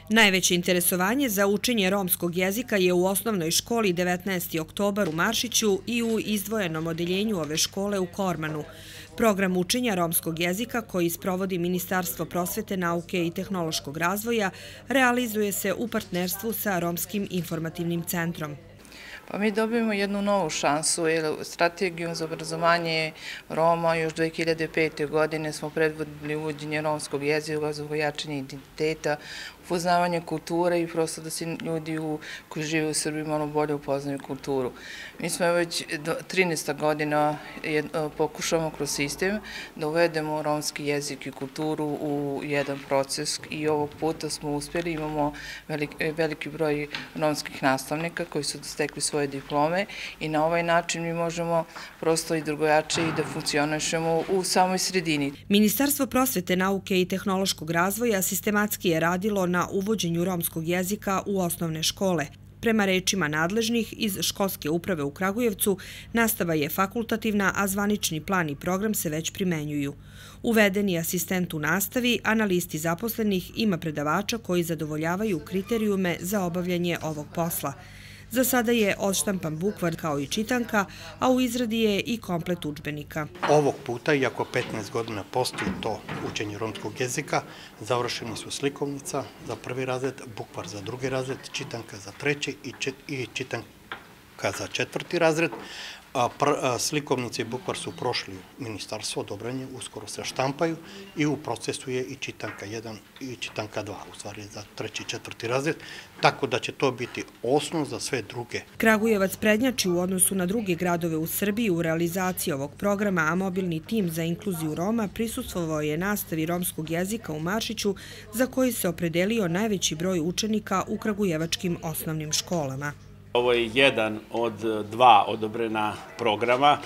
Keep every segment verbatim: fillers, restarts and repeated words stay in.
Najveće interesovanje za učenje romskog jezika je u osnovnoj školi devetnaesti oktobar u Maršiću i u izdvojenom odeljenju ove škole u Kormanu. Program učenja romskog jezika koji sprovodi Ministarstvo prosvete, nauke i tehnološkog razvoja realizuje se u partnerstvu sa Romskim informativnim centrom. Pa mi dobijemo jednu novu šansu, jer strategijom za obrazovanje Roma još dve hiljade pete. godine smo predvodili uvođenje romskog jezika za jačanje identiteta, upoznavanje kulture i prosto da se ljudi koji žive u Srbiji malo bolje upoznaju kulturu. Mi smo već trinaesta godina pokušamo kroz sistem da uvedemo romski jezik i kulturu u jedan proces i ovog puta smo uspjeli, imamo veliki broj romskih nastavnika koji su stekli svoje diplome i na ovaj način mi možemo prosto i drugojače i da funkcionišemo u samoj sredini. Ministarstvo prosvete, nauke i tehnološkog razvoja sistematski je radilo na uvođenju romskog jezika u osnovne škole. Prema rečima nadležnih iz školske uprave u Kragujevcu, nastava je fakultativna, a zvanični plan i program se već primenjuju. Uvedeni asistent u nastavi, a na listi zaposlenih ima predavača koji zadovoljavaju kriterijume za obavljanje ovog posla. Za sada je odštampan bukvar kao i čitanka, a u izradi je i komplet udžbenika. Ovog puta, iako petnaest godina postoji to učenje romskog jezika, završeni su slikovnica za prvi razred, bukvar za drugi razred, čitanka za treći i čitanka za četvrti razred. Slikovnice i bukvar su prošli u ministarstvo, odobrenje, uskoro se štampaju i u procesu je i čitanka jedan i čitanka dva, u stvari za treći i četvrti razred, tako da će to biti osnov za sve druge. Kragujevac prednjači u odnosu na druge gradove u Srbiji u realizaciji ovog programa, a mobilni tim za inkluziju Roma prisustvovao je nastavi romskog jezika u Maršiću, za koji se opredelio najveći broj učenika u kragujevačkim osnovnim školama. Ovo je jedan od dva odobrena programa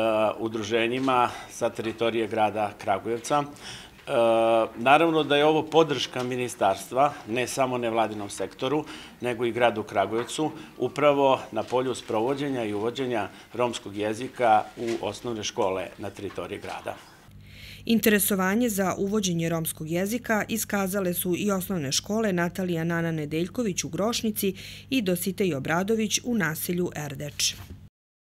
udruženjima sa teritorije grada Kragujevca. Naravno da je ovo podrška ministarstva, ne samo nevladinom sektoru, nego i gradu Kragujevcu, upravo na polju sprovođenja i uvođenja romskog jezika u osnovne škole na teritoriji grada. Interesovanje za uvođenje romskog jezika iskazale su i osnovne škole Natalija Nana Nedeljković u Grošnici i Dositej Obradović u naselju Erdeč.